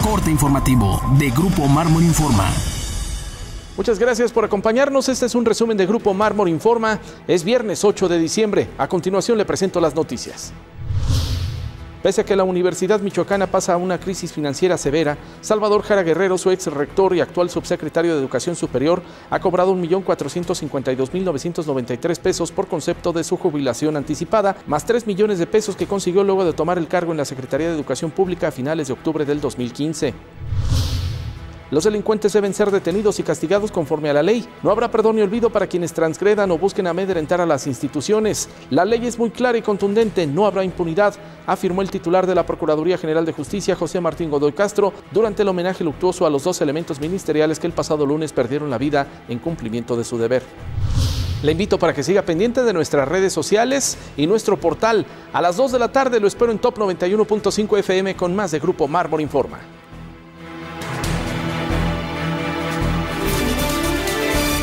Corte informativo de Grupo Mármol Informa. Muchas gracias por acompañarnos. Este es un resumen de Grupo Mármol Informa. Es viernes 8 de diciembre. A continuación le presento las noticias. Pese a que la Universidad Michoacana pasa a una crisis financiera severa, Salvador Jara Guerrero, su ex rector y actual subsecretario de Educación Superior, ha cobrado 1.452.993 pesos por concepto de su jubilación anticipada, más 3 millones de pesos que consiguió luego de tomar el cargo en la Secretaría de Educación Pública a finales de octubre del 2015. Los delincuentes deben ser detenidos y castigados conforme a la ley. No habrá perdón ni olvido para quienes transgredan o busquen amedrentar a las instituciones. La ley es muy clara y contundente, no habrá impunidad, afirmó el titular de la Procuraduría General de Justicia, José Martín Godoy Castro, durante el homenaje luctuoso a los 2 elementos ministeriales que el pasado lunes perdieron la vida en cumplimiento de su deber. Le invito para que siga pendiente de nuestras redes sociales y nuestro portal. A las 2 de la tarde lo espero en Top 91.5 FM con más de Grupo Mármol Informa.